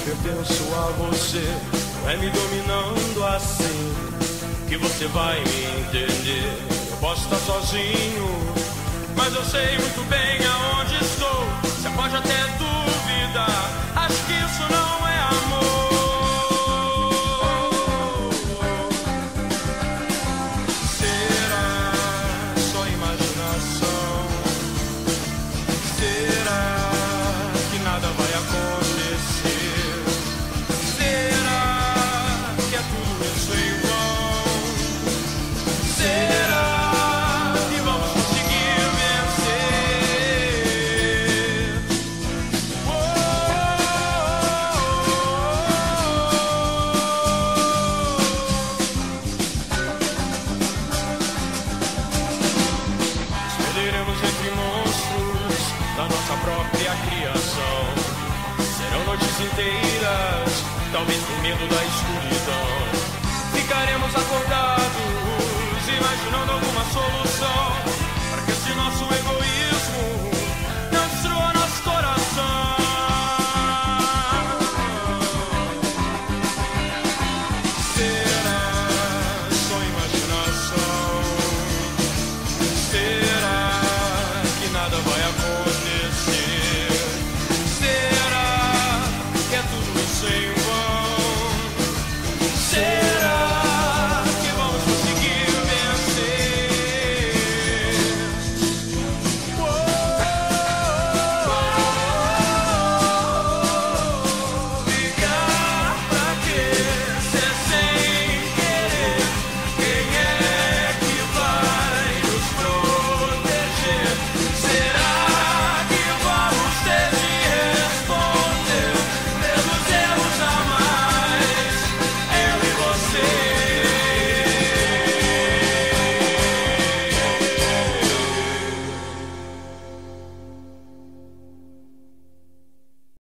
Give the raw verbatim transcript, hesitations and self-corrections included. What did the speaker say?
pertenço a você. Não é me dominando assim que você vai me entender. Eu posso estar sozinho, mas eu sei muito bem aonde estou. Você pode até duvidar, acho que isso não é amor. Será só imaginação? Será que nada vai acontecer? Será que é tudo isso em vão? Será que vamos conseguir vencer? Oh, Escolheremos entre monstros da nossa própria criação. Serão noites inteiras, talvez por medo da escuridão. Ficaremos acordados, imaginando alguma solução.